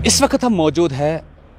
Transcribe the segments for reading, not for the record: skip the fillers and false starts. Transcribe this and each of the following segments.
इस वक्त हम मौजूद है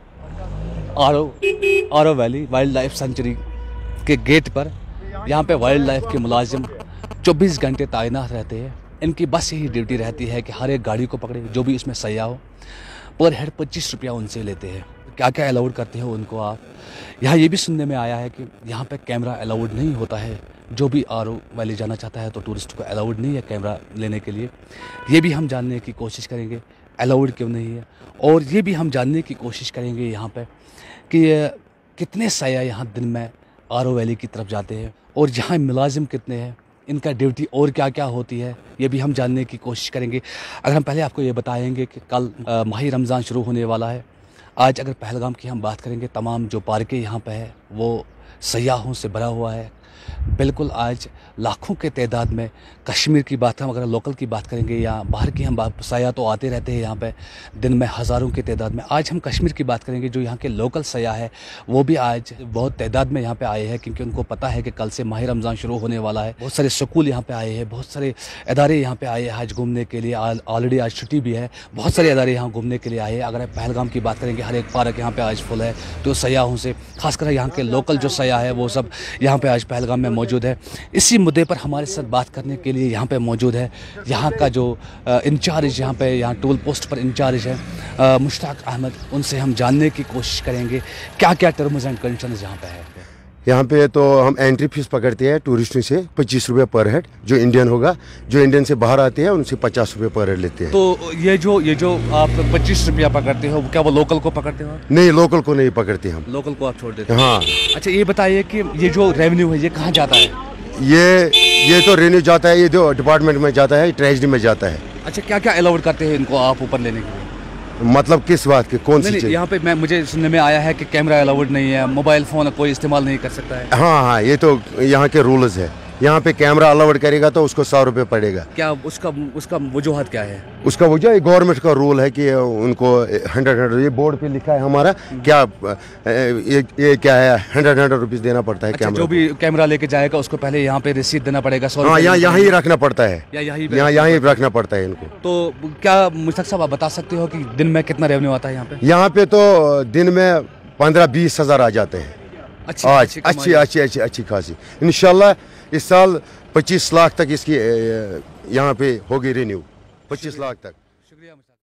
Aru valley wild life sanctuary gate गेट पर। यहाँ पे वाइल्ड लाइफ के मुलाजिम 24 घंटे तैनात रहते हैं। इनकी बस यही ड्यूटी रहती है कि हर एक गाड़ी को पकड़े, जो भी इसमें सयाह हो, पर हेड 25 रुपया उनसे लेते हैं। क्या क्या अलाउड करते हैं उनको आप। यहाँ ये भी सुनने में आया है कि यहाँ पे कैमरा अलाउड नहीं होता है। जो भी आरो वैली जाना चाहता है तो टूरिस्ट को अलाउड नहीं है कैमरा लेने के लिए। ये भी हम जानने की कोशिश करेंगे अलाउड क्यों नहीं है, और ये भी हम जानने की कोशिश करेंगे यहाँ पे कि कितने सयाह यहाँ दिन में आरो वैली की तरफ जाते हैं, और यहाँ मुलाजिम कितने हैं, इनका ड्यूटी और क्या क्या होती है, ये भी हम जानने की कोशिश करेंगे। अगर हम पहले आपको ये बताएंगे कि कल माही रमज़ान शुरू होने वाला है। आज अगर पहलगाम की हम बात करेंगे, तमाम जो पार्कें यहाँ पे है वो सयाहों से भरा हुआ है। बिल्कुल आज लाखों के तादाद में कश्मीर की बात हम अगर लोकल की बात करेंगे या बाहर की हम सयाह तो आते रहते हैं यहाँ पे दिन में हज़ारों की तादाद में। आज हम कश्मीर की बात करेंगे, जो यहाँ के लोकल सयाह है वो भी आज बहुत तादाद में यहाँ पे आए हैं, क्योंकि उनको पता है कि कल से माह रमज़ान शुरू होने वाला है। बहुत सारे स्कूल यहाँ पे आए हैं, बहुत सारे इदारे यहाँ पे आए हैं आज घूमने के लिए। ऑलरेडी आज छुट्टी भी है, बहुत सारे इदारे यहाँ घूमने के लिए आए हैं। अगर पहलगाम की बात करेंगे, हर एक पार्क यहाँ पे आज फुल है। तो सयाहों से खासकर यहाँ के लोकल जो सयाह है वो सब यहाँ पे आज पहलगाम में मौजूद है। इसी मुद्दे पर हमारे साथ बात करने के लिए यहाँ पे मौजूद है यहाँ का जो इंचार्ज, यहाँ टोल पोस्ट पर इंचार्ज है मुश्ताक अहमद। उनसे हम जानने की कोशिश करेंगे क्या क्या टर्म्स एंड कंडीशंस यहाँ पे है। यहाँ पे तो हम एंट्री फीस पकड़ते हैं टूरिस्टों से 25 रुपये पर हेड। जो इंडियन होगा, जो इंडियन से बाहर आते हैं उनसे 50 रुपये पर हेड लेते हैं। तो ये जो आप 25 रुपया पकड़ते हो, क्या वो लोकल को पकड़ते हो? नहीं, लोकल को नहीं पकड़ते हम, लोकल को आप छोड़ देते हो। हाँ। अच्छा ये बताइए कि ये जो रेवेन्यू है ये कहाँ जाता है? ये तो रेवेन्यू जाता है, ये जो डिपार्टमेंट में जाता है, ट्रेजरी में जाता है। अच्छा क्या क्या अलाउड करते हैं इनको आप ऊपर लेने के लिए? मतलब किस बात के, कौन सी चीज़? यहाँ पे मुझे सुनने में आया है कि कैमरा अलाउड नहीं है, मोबाइल फ़ोन कोई इस्तेमाल नहीं कर सकता है। हाँ, ये तो यहाँ के रूल्स है। यहाँ पे कैमरा अलाउड करेगा तो उसको 100 रुपये पड़ेगा। क्या उसका वजूहत क्या है? उसका वजह गवर्नमेंट का रूल है कि उनको 100 ये बोर्ड पे लिखा है हमारा, क्या ये क्या है, 100 रुपीज़ देना पड़ता है। अच्छा, जो भी कैमरा लेके जाएगा उसको पहले यहाँ पे रिसीट देना पड़ेगा। हाँ, यहाँ ही रखना पड़ता है, यहाँ ही रखना पड़ता है इनको। तो क्या मुश्ताक साहब आप बता सकते हो कि दिन में कितना रेवेन्यू आता है यहाँ पे? यहाँ पे तो दिन में 15-20 हज़ार आ जाते हैं। अच्छी खासी। इंशाल्लाह इस साल 25 लाख तक इसकी यहाँ पे होगी रेवेन्यू, 25 लाख तक।